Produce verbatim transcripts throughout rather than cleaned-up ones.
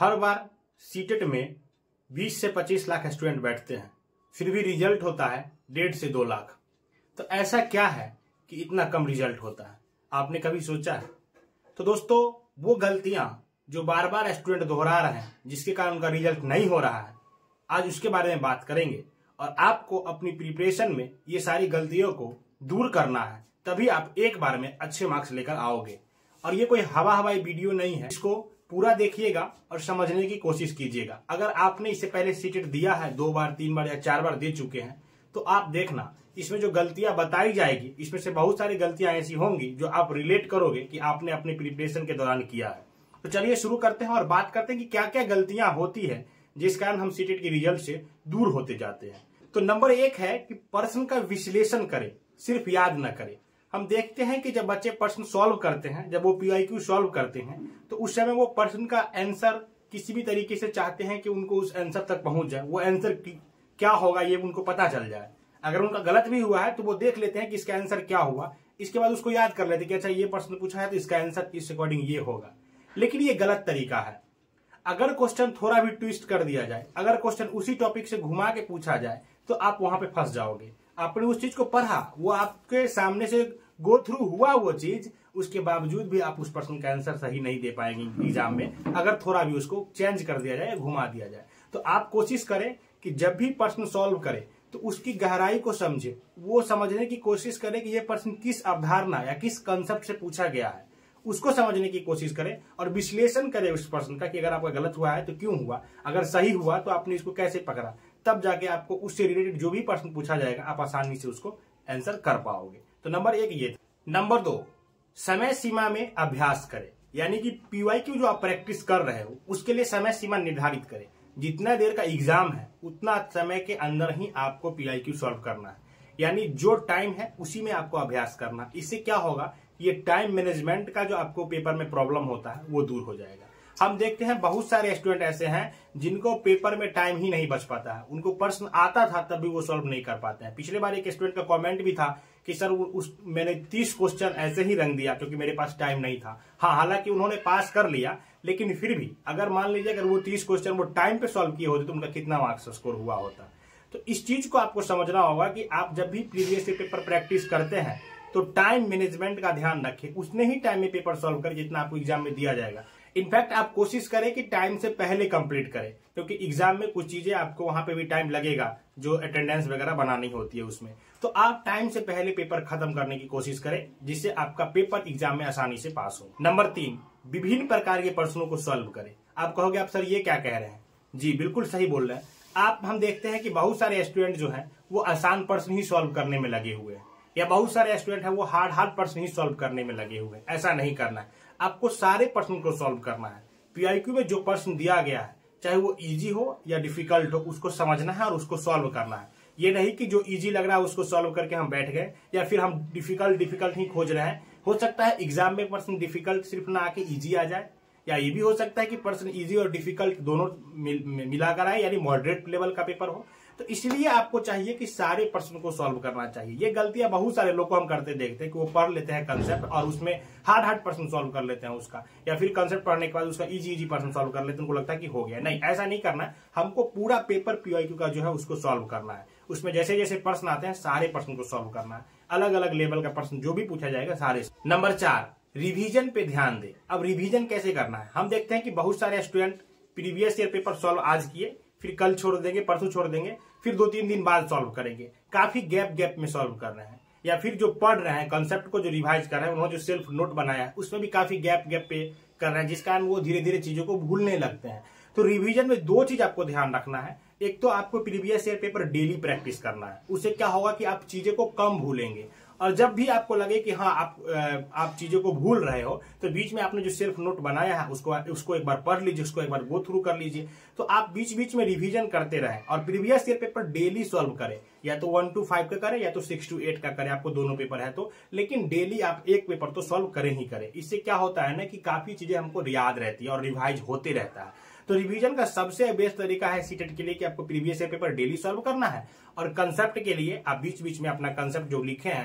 हर बार CTET में बीस से पच्चीस लाख स्टूडेंट बैठते हैं, फिर भी रिजल्ट होता है डेढ़ से दो लाख। तो ऐसा क्या है कि इतना कम रिजल्ट होता है? आपने कभी सोचा है? तो दोस्तों, वो गलतियां जो बार बार स्टूडेंट दोहरा रहे हैं, जिसके कारण उनका रिजल्ट नहीं हो रहा है, आज उसके बारे में बात करेंगे। और आपको अपनी प्रिपरेशन में ये सारी गलतियों को दूर करना है, तभी आप एक बार में अच्छे मार्क्स लेकर आओगे। और ये कोई हवा हवाई वीडियो नहीं है, इसको पूरा देखिएगा और समझने की कोशिश कीजिएगा। अगर आपने इससे पहले सीटेट दिया है, दो बार तीन बार या चार बार दे चुके हैं, तो आप देखना इसमें जो गलतियां बताई जाएगी, इसमें से बहुत सारी गलतियां ऐसी होंगी जो आप रिलेट करोगे कि आपने अपने प्रिपरेशन के दौरान किया है। तो चलिए शुरू करते हैं और बात करते हैं कि क्या क्या गलतियां होती है जिस कारण हम सीटेट के रिजल्ट से दूर होते जाते हैं। तो नंबर एक है कि प्रश्न का विश्लेषण करें, सिर्फ याद न करें। हम देखते हैं कि जब बच्चे प्रश्न सॉल्व करते हैं, जब वो पीआईक्यू सॉल्व करते हैं, तो उस समय वो प्रश्न का आंसर किसी भी तरीके से चाहते हैं कि उनको उस आंसर तक पहुंच जाए, वो आंसर क्या होगा ये उनको पता चल जाए। अगर उनका गलत भी हुआ है तो वो देख लेते हैं कि इसका आंसर क्या हुआ, इसके बाद उसको याद कर लेते हैं कि अच्छा ये प्रश्न पूछा है तो इसका आंसर इस अकॉर्डिंग ये होगा। लेकिन ये गलत तरीका है। अगर क्वेश्चन थोड़ा भी ट्विस्ट कर दिया जाए, अगर क्वेश्चन उसी टॉपिक से घुमा के पूछा जाए, तो आप वहां पे फंस जाओगे। आपने उस चीज को पढ़ा, वो आपके सामने से गो थ्रू हुआ वो चीज, उसके बावजूद भी आप उस प्रश्न का आंसर सही नहीं दे पाएंगे एग्जाम में, अगर थोड़ा भी उसको चेंज कर दिया जाए, घुमा दिया जाए। तो आप कोशिश करें कि जब भी प्रश्न सॉल्व करें तो उसकी गहराई को समझे, वो समझने की कोशिश करें कि यह प्रश्न किस अवधारणा या किस कंसेप्ट से पूछा गया है, उसको समझने की कोशिश करें और विश्लेषण करें उस प्रश्न का कि अगर आपका गलत हुआ है तो क्यों हुआ, अगर सही हुआ तो आपने इसको कैसे पकड़ा। तब जाके आपको उससे रिलेटेड जो भी प्रश्न पूछा जाएगा आप आसानी से उसको आंसर कर पाओगे। तो नंबर एक ये। नंबर दो, समय सीमा में अभ्यास करें। यानी कि पीवाईक्यू जो आप प्रैक्टिस कर रहे हो उसके लिए समय सीमा निर्धारित करें। जितना देर का एग्जाम है उतना समय के अंदर ही आपको पीआईक्यू सॉल्व करना है, यानी जो टाइम है उसी में आपको अभ्यास करना। इससे क्या होगा, ये टाइम मैनेजमेंट का जो आपको पेपर में प्रॉब्लम होता है वो दूर हो जाएगा। हम देखते हैं बहुत सारे स्टूडेंट ऐसे हैं जिनको पेपर में टाइम ही नहीं बच पाता है, उनको प्रश्न आता था तब भी वो सॉल्व नहीं कर पाते हैं। पिछले बार एक स्टूडेंट का कमेंट भी था कि सर उस मैंने तीस क्वेश्चन ऐसे ही रंग दिया क्योंकि मेरे पास टाइम नहीं था। हाँ, हालांकि उन्होंने पास कर लिया, लेकिन फिर भी अगर मान लीजिए अगर वो तीस क्वेश्चन वो टाइम पे सॉल्व किए होते तो उनका कितना मार्क्स स्कोर हुआ होता। तो इस चीज को आपको समझना होगा कि आप जब भी प्रीवियस पेपर प्रैक्टिस करते हैं तो टाइम मैनेजमेंट का ध्यान रखें, उतने ही टाइम में पेपर सॉल्व करें जितना आपको एग्जाम में दिया जाएगा। इनफैक्ट आप कोशिश करें कि टाइम से पहले कंप्लीट करें, क्योंकि एग्जाम में कुछ चीजें आपको वहां पे भी टाइम लगेगा, जो अटेंडेंस वगैरह बनानी होती है उसमें। तो आप टाइम से पहले पेपर खत्म करने की कोशिश करें जिससे आपका पेपर एग्जाम में आसानी से पास हो। नंबर तीन, विभिन्न प्रकार के प्रश्नों को सॉल्व करें। आप कहोगे आप सर ये क्या कह रहे हैं? जी बिल्कुल सही बोल रहे हैं आप। हम देखते हैं कि बहुत सारे स्टूडेंट जो है वो आसान प्रश्न ही सॉल्व करने में लगे हुए हैं, या बहुत सारे स्टूडेंट है वो हार्ड हार्ड प्रश्न ही सॉल्व करने में लगे हुए हैं। ऐसा नहीं करना है, आपको सारे प्रश्न को सॉल्व करना है। पीआईक्यू में जो प्रश्न दिया गया है, चाहे वो इजी हो या डिफिकल्ट हो, उसको समझना है और उसको सॉल्व करना है। ये नहीं कि जो इजी लग रहा है उसको सॉल्व करके हम बैठ गए, या फिर हम डिफिकल्ट डिफिकल्ट ही खोज रहे हैं। हो सकता है एग्जाम में प्रश्न डिफिकल्ट सिर्फ ना आके इजी आ जाए, या ये भी हो सकता है कि प्रश्न इजी और डिफिकल्ट दोनों मिल, मिलाकर आए, यानी मॉडरेट लेवल का पेपर हो। तो इसलिए आपको चाहिए कि सारे प्रश्न को सॉल्व करना चाहिए। ये गलतियां बहुत सारे लोग को हम करते देखते हैं कि वो पढ़ लेते हैं कंसेप्ट और उसमें हार्ड हार्ड प्रश्न सॉल्व कर लेते हैं उसका, या फिर कंसेप्ट पढ़ने के बाद उसका इजी इजी प्रश्न सॉल्व कर लेते हैं, उनको लगता है कि हो गया। नहीं, ऐसा नहीं करना है। हमको पूरा पेपर पीआईक्यू का जो है उसको सॉल्व करना है। उसमें जैसे जैसे प्रश्न आते हैं सारे प्रश्न को सॉल्व करना है, अलग अलग लेवल का प्रश्न जो भी पूछा जाएगा सारे। नंबर चार, रिवीजन पे ध्यान दे। अब रिवीजन कैसे करना है? हम देखते हैं कि बहुत सारे student previous year paper solve आज किए, फिर कल छोड़ देंगे, परसों छोड़ देंगे, फिर दो तीन दिन बाद सॉल्व करेंगे। काफी गैप गैप में सॉल्व कर रहे हैं, या फिर जो पढ़ रहे हैं कंसेप्ट को जो रिवाइज कर रहे हैं, उन्होंने जो सेल्फ नोट बनाया है उसमें भी काफी गैप गैप पे कर रहे हैं, जिस कारण वो धीरे धीरे चीजों को भूलने लगते हैं। तो रिवीजन में दो चीज आपको ध्यान रखना है। एक तो आपको previous year paper daily practice करना है, उससे क्या होगा कि आप चीजें को कम भूलेंगे। और जब भी आपको लगे कि हाँ आप आप चीजों को भूल रहे हो, तो बीच में आपने जो सेल्फ नोट बनाया है उसको उसको एक बार पढ़ लीजिए, उसको एक बार गो थ्रू कर लीजिए। तो आप बीच बीच में रिवीजन करते रहें और previous year paper daily solve करें, या तो वन टू फाइव का करें या तो सिक्स टू एट का करें, आपको दोनों पेपर है तो, लेकिन डेली आप एक पेपर तो सॉल्व करें ही करें। इससे क्या होता है ना कि काफी चीजें हमको याद रहती है और रिवाइज होते रहता है। तो रिवीजन का सबसे बेस्ट तरीका है सीटेट के लिए कि आपको previous year paper daily solve करना है, और कंसेप्ट के लिए आप बीच बीच में अपना कंसेप्ट जो लिखे हैं, जो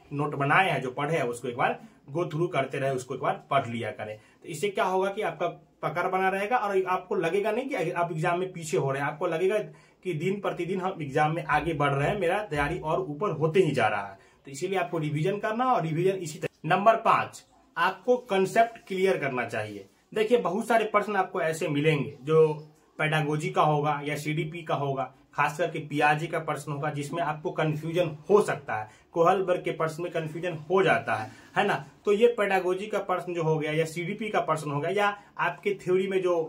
नोट बनाए हैं जो पढ़े हैं उसको एक बार गो थ्रू करते रहे, उसको एक बार पढ़ लिया करें। तो इससे क्या होगा कि आपका पकड़ बना रहेगा और आपको लगेगा नहीं कि आप एग्जाम में पीछे हो रहे हैं, आपको लगेगा कि दिन प्रतिदिन हम एग्जाम में आगे बढ़ रहे हैं, मेरा तैयारी और ऊपर होते ही जा रहा है। तो इसीलिए आपको रिवीजन करना और रिवीजन इसी तरह। नंबर पांच, आपको कंसेप्ट क्लियर करना चाहिए। देखिए बहुत सारे प्रश्न आपको ऐसे मिलेंगे जो पेडागोजी का होगा या सीडीपी का होगा, खास करके पियाजे का प्रश्न होगा जिसमें आपको कंफ्यूजन हो सकता है। कोहलबर्ग के प्रश्न में कंफ्यूजन हो जाता है, है ना। तो ये पेडागोजी का प्रश्न जो हो गया या सीडीपी का प्रश्न हो गया या आपके थ्योरी में जो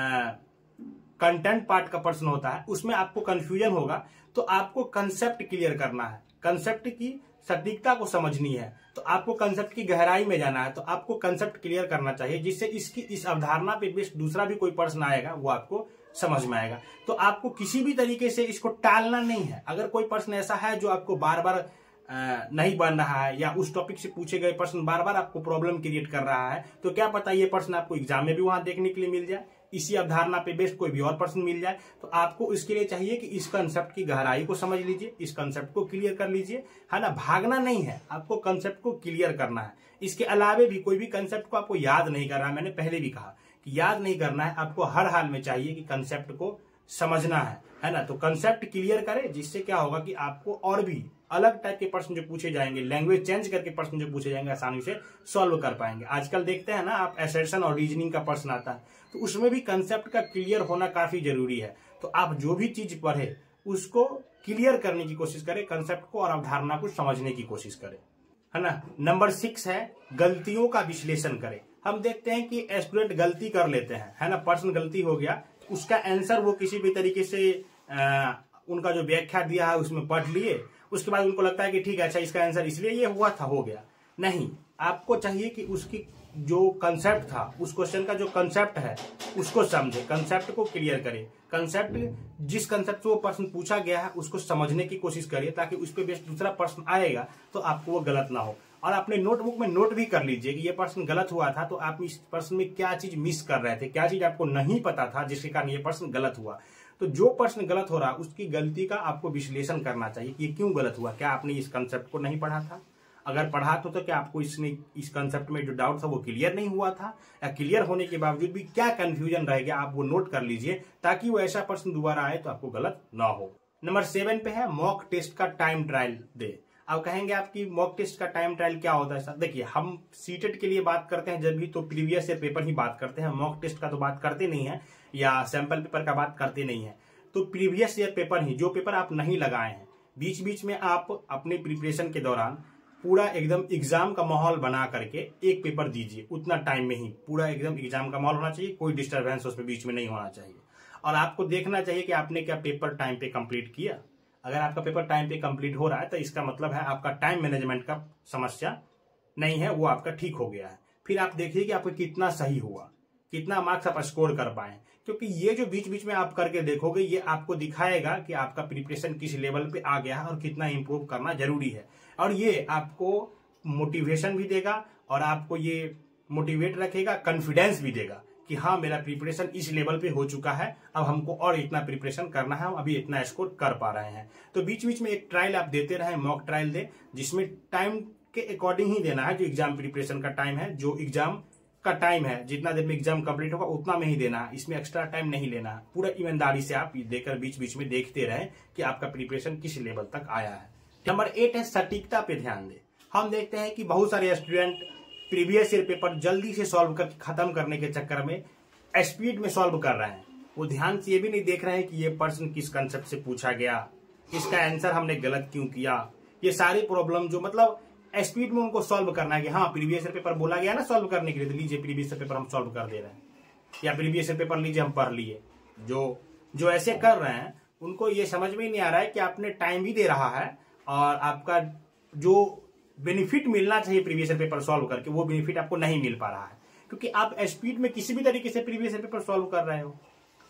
कंटेंट पार्ट का प्रश्न होता है उसमें आपको कंफ्यूजन होगा, तो आपको कंसेप्ट क्लियर करना है, कंसेप्ट की सटीकता को समझनी है, तो आपको कंसेप्ट की गहराई में जाना है, तो आपको कंसेप्ट क्लियर करना चाहिए जिससे इसकी इस अवधारणा पे बेस्ड दूसरा भी कोई प्रश्न आएगा वो आपको समझ में आएगा। तो आपको किसी भी तरीके से इसको टालना नहीं है। अगर कोई प्रश्न ऐसा है जो आपको बार बार नहीं बन रहा है या उस टॉपिक से पूछे गए प्रश्न बार बार आपको प्रॉब्लम क्रिएट कर रहा है, तो क्या पता ये प्रश्न आपको एग्जाम में भी वहां देखने के लिए मिल जाए, इसी अवधारणा पे बेस्ड कोई भी और प्रश्न मिल जाए। तो आपको इसके लिए चाहिए कि इस कंसेप्ट की गहराई को समझ लीजिए, इस कंसेप्ट को क्लियर कर लीजिए, है ना। भागना नहीं है, आपको कंसेप्ट को क्लियर करना है। इसके अलावे भी कोई भी कंसेप्ट को आपको याद नहीं करना है। मैंने पहले भी कहा कि याद नहीं करना है, आपको हर हाल में चाहिए कि कंसेप्ट को समझना है, है ना। तो कंसेप्ट क्लियर करें जिससे क्या होगा कि आपको और भी अलग टाइप के प्रश्न जो पूछे जाएंगे, लैंग्वेज चेंज करके प्रश्न जो पूछे जाएंगे, आसानी से सॉल्व कर पाएंगे। आजकल देखते हैं ना आप असर्शन और रीजनिंग का प्रश्न आता है, तो उसमें भी कंसेप्ट का क्लियर होना काफी जरूरी है। तो आप जो भी चीज पढ़े उसको क्लियर करने की कोशिश करें, कंसेप्ट को और अवधारणा को समझने की कोशिश करें, है ना। नंबर सिक्स है गलतियों का विश्लेषण करें। हम देखते हैं कि स्टूडेंट गलती कर लेते हैं, है ना। प्रश्न गलती हो गया, उसका आंसर वो किसी भी तरीके से आ, उनका जो व्याख्या दिया है उसमें पढ़ लिए, उसके बाद उनको लगता है कि ठीक है अच्छा इसका आंसर इसलिए ये हुआ था, हो गया। नहीं, आपको चाहिए कि उसकी जो कंसेप्ट था, उस क्वेश्चन का जो कंसेप्ट है उसको समझे, कंसेप्ट को क्लियर करे, कंसेप्ट जिस कंसेप्ट से वो प्रश्न पूछा गया है उसको समझने की कोशिश करिए, ताकि उस पर बेस्ड दूसरा प्रश्न आएगा तो आपको वो गलत ना हो। और अपने नोटबुक में नोट भी कर लीजिए कि ये प्रश्न गलत हुआ था तो आप इस प्रश्न में क्या चीज मिस कर रहे थे, क्या चीज आपको नहीं पता था जिसके कारण ये प्रश्न गलत हुआ। तो जो प्रश्न गलत हो रहा है उसकी गलती का आपको विश्लेषण करना चाहिए कि ये क्यों गलत हुआ। क्या आपने इस कंसेप्ट को नहीं पढ़ा था? अगर पढ़ा तो, तो क्या आपको इसने इस कंसेप्ट में जो डाउट था वो क्लियर नहीं हुआ था, या क्लियर होने के बावजूद भी क्या कंफ्यूजन रह गया, आप वो नोट कर लीजिए ताकि वो ऐसा प्रश्न दोबारा आए तो आपको गलत ना हो। नंबर सेवन पे है मॉक टेस्ट का टाइम ट्रायल दे। अब कहेंगे आपकी मॉक टेस्ट का टाइम ट्रायल क्या होता है सर? देखिए हम सीटेट के लिए बात करते हैं जब भी तो प्रीवियस ईयर पेपर ही बात करते हैं, मॉक टेस्ट का तो बात करते नहीं है या सैंपल पेपर का बात करते नहीं है। तो प्रीवियस ईयर पेपर ही, जो पेपर आप नहीं लगाए हैं, बीच बीच में आप अपने प्रिपरेशन के दौरान पूरा एकदम एग्जाम का माहौल बना करके एक पेपर दीजिए, उतना टाइम में ही पूरा एकदम एग्जाम का माहौल होना चाहिए, कोई डिस्टर्बेंस उसमें बीच में नहीं होना चाहिए। और आपको देखना चाहिए कि आपने क्या पेपर टाइम पे कंप्लीट किया। अगर आपका पेपर टाइम पे कंप्लीट हो रहा है तो इसका मतलब है आपका टाइम मैनेजमेंट का समस्या नहीं है, वो आपका ठीक हो गया है। फिर आप देखिए कि आपको कितना सही हुआ, कितना मार्क्स आप स्कोर कर पाए, क्योंकि ये जो बीच बीच में आप करके देखोगे ये आपको दिखाएगा कि आपका प्रिपरेशन किस लेवल पे आ गया है और कितना इंप्रूव करना जरूरी है। और ये आपको मोटिवेशन भी देगा और आपको ये मोटिवेट रखेगा, कॉन्फिडेंस भी देगा कि हाँ मेरा प्रिपरेशन इस लेवल पे हो चुका है, अब हमको और इतना प्रिपरेशन करना है, हम अभी इतना स्कोर कर पा रहे हैं। तो बीच बीच में एक ट्रायल आप देते रहे, मॉक ट्रायल दे, जिसमें टाइम के अकॉर्डिंग ही देना है, जो एग्जाम प्रिपरेशन का टाइम है, जो एग्जाम का टाइम है, जितना देर में एग्जाम कंप्लीट होगा उतना में ही देना है, इसमें एक्स्ट्रा टाइम नहीं लेना है। पूरा ईमानदारी से आप देकर बीच बीच में देखते रहे कि आपका प्रिपरेशन किस लेवल तक आया है। नंबर एट है सटीकता पे ध्यान दे। हम देखते हैं कि बहुत सारे स्टूडेंट प्रीवियस ईयर पेपर जल्दी से सॉल्व कर खत्म करने के चक्कर में स्पीड में सॉल्व कर रहे हैं, वो ध्यान से ये भी नहीं देख रहे हैं कि ये प्रश्न किस कंसेप्ट से पूछा गया, इसका आंसर हमने गलत क्यों किया। ये सारी प्रॉब्लम जो मतलब स्पीड में उनको सॉल्व करना है कि हाँ प्रीवियस ईयर पेपर बोला गया ना सॉल्व करने के लिए, तो लीजिए प्रीवियस ईयर पेपर हम सॉल्व कर दे रहे हैं, या प्रीवियस ईयर पेपर लीजिए हम पढ़ लिए। जो जो ऐसे कर रहे हैं उनको ये समझ में नहीं आ रहा है कि आपने टाइम भी दे रहा है और आपका जो बेनिफिट मिलना चाहिए प्रीवियस ईयर पेपर सॉल्व करके वो बेनिफिट आपको नहीं मिल पा रहा है, क्योंकि आप स्पीड में किसी भी तरीके से प्रीवियस ईयर पेपर सॉल्व कर रहे हो।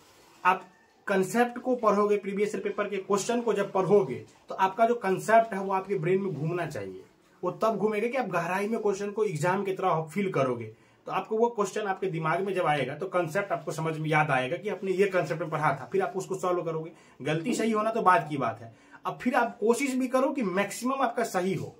आप कंसेप्ट को पढ़ोगे, प्रीवियस ईयर पेपर के क्वेश्चन को जब पढ़ोगे तो आपका जो कंसेप्ट है वो आपके ब्रेन में घूमना चाहिए, वो तब घूमेगा कि आप गहराई में क्वेश्चन को एग्जाम की तरह फील करोगे। तो आपको वो क्वेश्चन आपके दिमाग में जब आएगा तो कंसेप्ट आपको समझ में याद आएगा कि आपने ये कंसेप्ट में पढ़ा था, फिर आप उसको सॉल्व करोगे। गलती सही होना तो बात की बात है, अब फिर आप कोशिश भी करो कि मैक्सिमम आपका सही हो,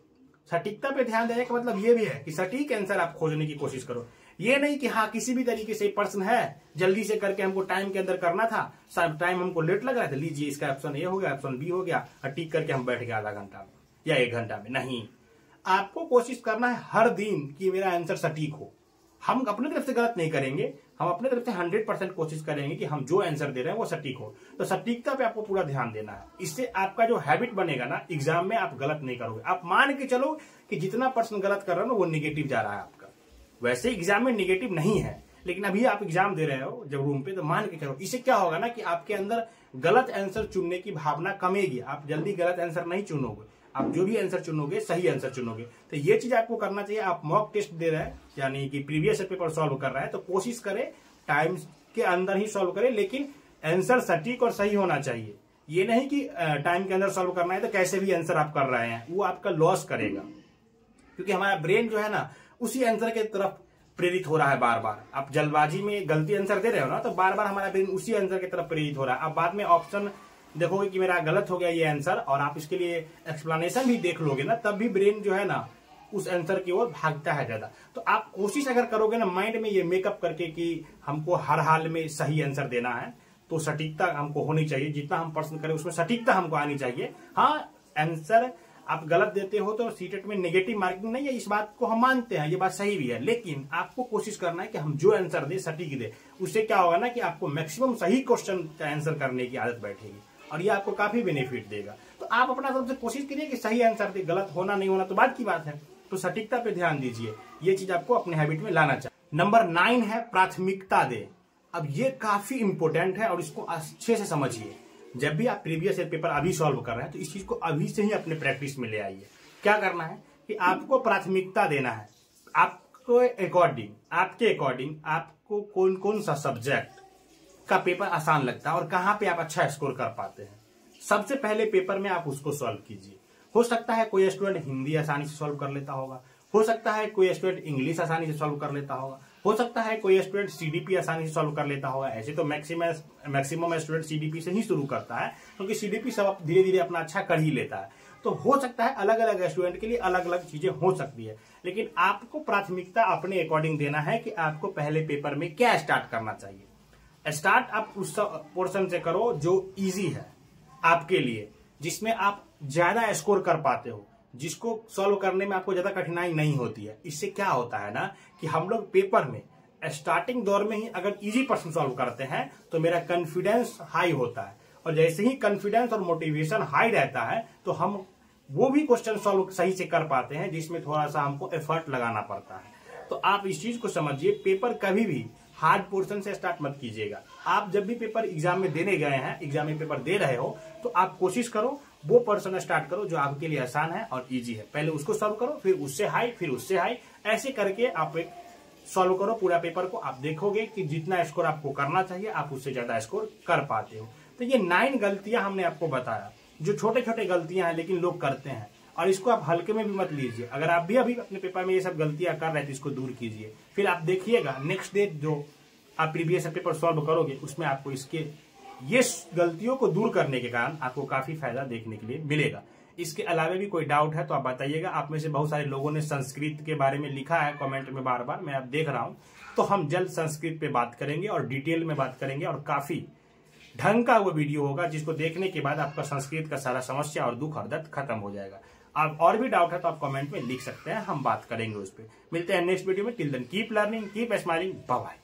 सटीकता पे ध्यान देने का मतलब ये भी है कि सटीक आंसर आप खोजने की कोशिश करो। ये नहीं कि हाँ किसी भी तरीके से प्रश्न है जल्दी से करके हमको टाइम के अंदर करना था, टाइम हमको लेट लग रहा था, लीजिए इसका ऑप्शन ए हो गया, ऑप्शन बी हो गया और टिक करके हम बैठ गए आधा घंटा में या एक घंटा में। नहीं, आपको कोशिश करना है हर दिन कि मेरा आंसर सटीक हो। हम अपने तरफ से गलत नहीं करेंगे, हम अपने तरफ से हंड्रेड परसेंट कोशिश करेंगे कि हम जो आंसर दे रहे हैं वो सटीक हो। तो सटीकता पे आपको पूरा ध्यान देना है। इससे आपका जो हैबिट बनेगा ना, एग्जाम में आप गलत नहीं करोगे। आप मान के चलो कि जितना पर्सन गलत कर रहा है ना वो निगेटिव जा रहा है आपका। वैसे एग्जाम में निगेटिव नहीं है, लेकिन अभी आप एग्जाम दे रहे हो जब रूम पे, तो मान के चलो। इससे क्या होगा ना कि आपके अंदर गलत आंसर चुनने की भावना कमेगी। आप जल्दी गलत आंसर नहीं चुनोगे, आप जो भी आंसर चुनोगे सही आंसर चुनोगे। तो ये चीज आपको करना चाहिए। आप मॉक टेस्ट दे रहे हैं यानी कि प्रीवियस पेपर सॉल्व कर रहा है, तो कोशिश करें टाइम के अंदर ही सॉल्व करें, लेकिन आंसर सटीक और सही होना चाहिए। ये नहीं कि टाइम के अंदर सॉल्व करना है तो कैसे भी आंसर आप कर रहे हैं, वो आपका लॉस करेगा। क्योंकि हमारा ब्रेन जो है ना उसी आंसर के तरफ प्रेरित हो रहा है बार बार। आप जल्दबाजी में गलती आंसर दे रहे हो ना, तो बार बार हमारा ब्रेन उसी आंसर की तरफ प्रेरित हो रहा है। आप बाद में ऑप्शन देखोगे कि मेरा गलत हो गया ये आंसर, और आप इसके लिए एक्सप्लेनेशन भी देख लोगे ना, तब भी ब्रेन जो है ना उस आंसर की ओर भागता है ज्यादा। तो आप कोशिश अगर करोगे ना माइंड में ये मेकअप करके कि हमको हर हाल में सही आंसर देना है, तो सटीकता हमको होनी चाहिए। जितना हम प्रश्न करें उसमें सटीकता हमको आनी चाहिए। हाँ, आंसर आप गलत देते हो तो सीटेट में नेगेटिव मार्किंग नहीं है, इस बात को हम मानते हैं, ये बात सही भी है। लेकिन आपको कोशिश करना है कि हम जो आंसर दे सटीक दे। उससे क्या होगा ना कि आपको मैक्सिमम सही क्वेश्चन का आंसर करने की आदत बैठेगी और ये आपको काफी बेनिफिट देगा। तो आप अपना तरफ से कोशिश करिए कि सही आंसर दे। गलत होना नहीं होना तो बात की बात है, तो सटीकता पे ध्यान दीजिए। ये चीज आपको अपने हैबिट में लाना चाहिए। नंबर नाइन है प्राथमिकता दे। अब ये काफी इंपॉर्टेंट है और इसको अच्छे से समझिए। जब भी आप प्रीवियस ईयर पेपर अभी सॉल्व कर रहे हैं तो इस चीज को अभी से ही अपने प्रैक्टिस में ले आइए। क्या करना है कि आपको प्राथमिकता देना है। आपको अकॉर्डिंग आपके अकॉर्डिंग आपको कौन कौन सा सब्जेक्ट का पेपर आसान लगता है और कहाँ पे आप अच्छा स्कोर कर पाते हैं, सबसे पहले पेपर में आप उसको सॉल्व कीजिए। हो सकता है कोई स्टूडेंट हिंदी आसानी से सॉल्व कर लेता होगा, हो सकता है कोई स्टूडेंट इंग्लिश आसानी से सॉल्व कर लेता होगा, हो सकता है कोई स्टूडेंट सीडीपी आसानी से सॉल्व कर लेता होगा। ऐसे तो मैक्सिमम मैक्सिमम स्टूडेंट सीडीपी से ही शुरू करता है, क्योंकि सीडीपी सब धीरे धीरे अपना अच्छा कर ही लेता है। तो हो सकता है अलग अलग स्टूडेंट के लिए अलग अलग चीजें हो सकती है, लेकिन आपको प्राथमिकता अपने अकॉर्डिंग देना है कि आपको पहले पेपर में क्या स्टार्ट करना चाहिए। स्टार्ट आप उस पोर्शन से करो जो इजी है आपके लिए, जिसमें आप ज्यादा स्कोर कर पाते हो, जिसको सॉल्व करने में आपको ज्यादा कठिनाई नहीं होती है। इससे क्या होता है ना कि हम लोग पेपर में स्टार्टिंग दौर में ही अगर इजी प्रश्न सॉल्व करते हैं तो मेरा कॉन्फिडेंस हाई होता है, और जैसे ही कॉन्फिडेंस और मोटिवेशन हाई रहता है तो हम वो भी क्वेश्चन सॉल्व सही से कर पाते हैं जिसमें थोड़ा सा हमको एफर्ट लगाना पड़ता है। तो आप इस चीज को समझिए, पेपर कभी भी हार्ड पोर्शन से स्टार्ट मत कीजिएगा। आप जब भी पेपर एग्जाम में देने गए हैं, एग्जाम में पेपर दे रहे हो, तो आप कोशिश करो वो पर्सन स्टार्ट करो जो आपके लिए आसान है और इजी है। पहले उसको सॉल्व करो, फिर उससे हाई, फिर उससे हाई, ऐसे करके आप एक सॉल्व करो पूरा पेपर को। आप देखोगे कि जितना स्कोर आपको करना चाहिए आप उससे ज्यादा स्कोर कर पाते हो। तो ये नाइन गलतियां हमने आपको बताया, जो छोटे छोटे गलतियां हैं लेकिन लोग करते हैं, और इसको आप हल्के में भी मत लीजिए। अगर आप भी अभी अपने पेपर में ये सब गलतियां कर रहे हैं तो इसको दूर कीजिए। फिर आप देखिएगा नेक्स्ट डे जो आप प्रीवियस पेपर सॉल्व करोगे उसमें आपको इसके ये गलतियों को दूर करने के कारण आपको काफी फायदा देखने के लिए मिलेगा। इसके अलावा भी कोई डाउट है तो आप बताइएगा। आप में से बहुत सारे लोगों ने संस्कृत के बारे में लिखा है कमेंट में बार बार, मैं आप देख रहा हूं। तो हम जल्द संस्कृत पे बात करेंगे और डिटेल में बात करेंगे, और काफी ढंग का वो वीडियो होगा जिसको देखने के बाद आपका संस्कृत का सारा समस्या और दुख और दर्द खत्म हो जाएगा। आप और भी डाउट है तो आप कमेंट में लिख सकते हैं, हम बात करेंगे उस पर। मिलते हैं नेक्स्ट वीडियो में। Till then keep learning, keep smiling, bye bye.